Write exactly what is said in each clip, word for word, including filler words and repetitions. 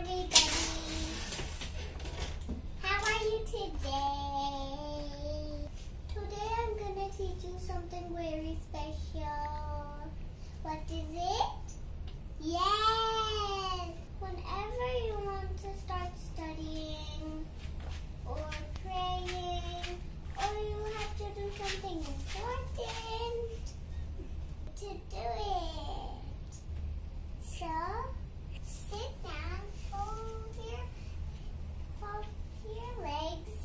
everybody. How are you today? Today I'm gonna teach you something very special. What is it? Yes! Whenever you want to start studying or praying or you have to do something important, to do it. So, sit down, fold your, fold your legs,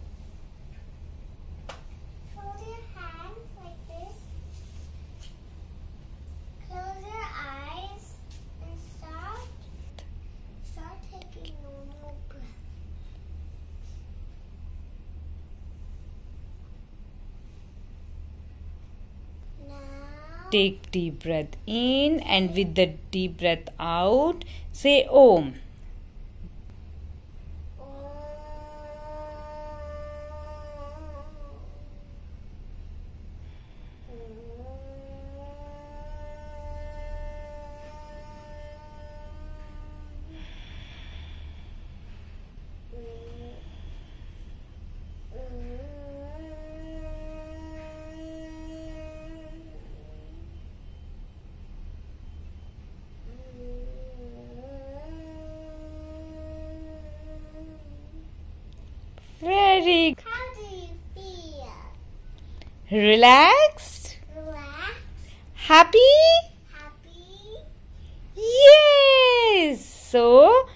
fold your hands like this, close your eyes, and start, start taking normal breath. Now, take deep breath in, and with the deep breath out, say Om. Very good. How do you feel? Relaxed? Relaxed? Happy? Happy? Yes! So,